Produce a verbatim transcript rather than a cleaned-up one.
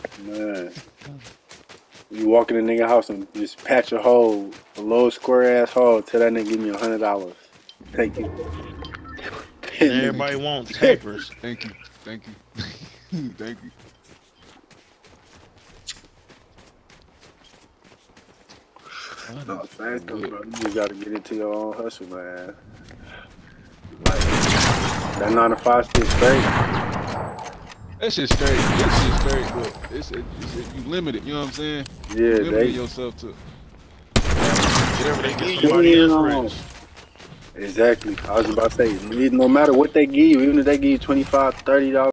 Man, you walk in a nigga house and just patch a hole, a little square ass hole. Tell that nigga give me a hundred dollars. Thank you. And Thank everybody you. want tapers. Thank you. Thank you. Thank you. What No, is thanks though, Good. bro. You just gotta get into your own hustle, man. Like that nine to five shit straight. That shit straight. That shit straight, but it's, it, it's it, you limit it. You know what I'm saying? You Yeah, limited they. yourself to whatever they get give you? somebody else Damn. rich. Exactly. I was about to say, no matter what they give you, even if they give you twenty five, thirty dollars.